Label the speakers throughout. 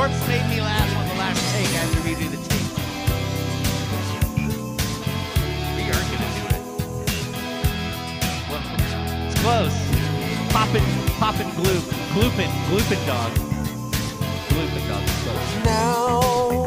Speaker 1: corpse made me laugh on the last take after we do the tape. We aren't gonna do it. Well, it's close. Poppin' gloop. Gloopin' dog. Gloopin' dog is close.
Speaker 2: Now,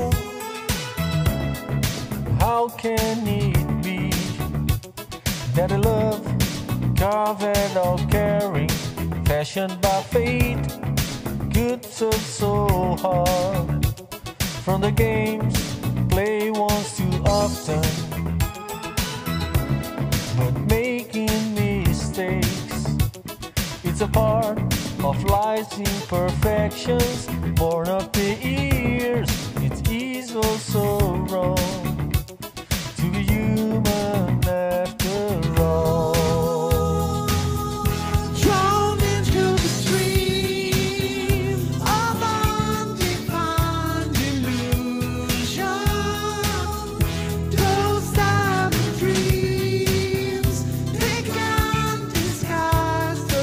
Speaker 2: how can it be that a love carved or caring, fashioned by fate, could serve so hard from the games played once too often, but making mistakes, it's a part of life's imperfections, born of the years. It is also wrong to be human after all.
Speaker 3: Drawn into the stream of undefined illusion, those diamond dreams, they can't disguise the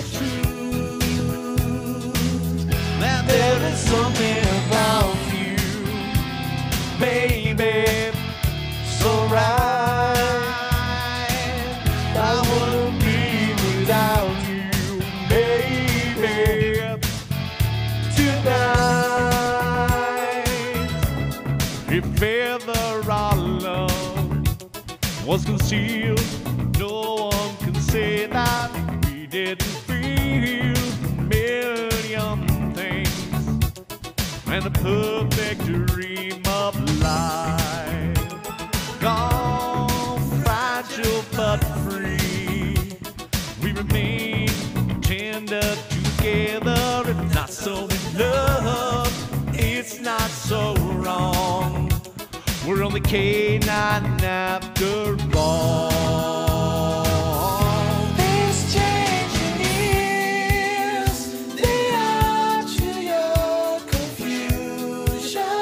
Speaker 3: truth.
Speaker 1: Now
Speaker 2: There is something about you, baby, so right. I wouldn't be without you, baby, tonight.
Speaker 1: if ever our love was concealed, no one can say that we didn't feel a million things and a perfect dream of life. Gone fragile but free, we remain tender together. If not so in love, it's not so wrong. We're only K9 after all.
Speaker 3: These changing years, they add to your confusion.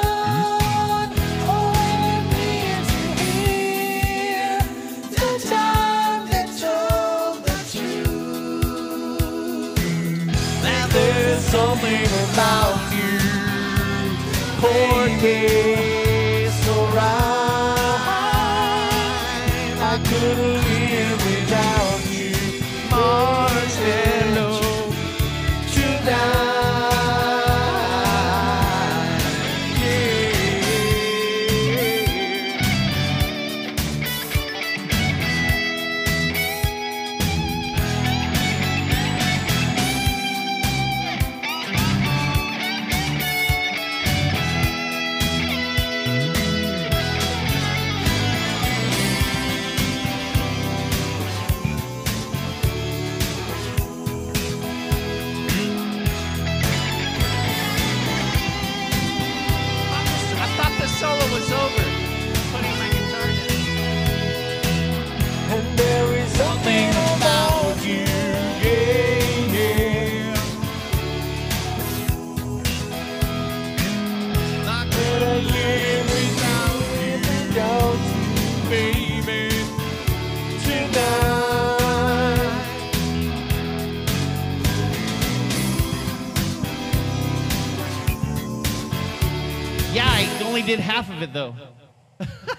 Speaker 3: Only mean to hear the time they told the truth.
Speaker 1: Now
Speaker 2: There's something about you, baby, so right. I couldn't live without you,
Speaker 1: marshmallow
Speaker 2: tonight.
Speaker 1: I thought the solo was over. Putting my guitar down.
Speaker 2: And there is something about you, yeah, yeah.
Speaker 1: Not
Speaker 2: That I live without you, baby, tonight.
Speaker 1: Yeah, I only did half of it though.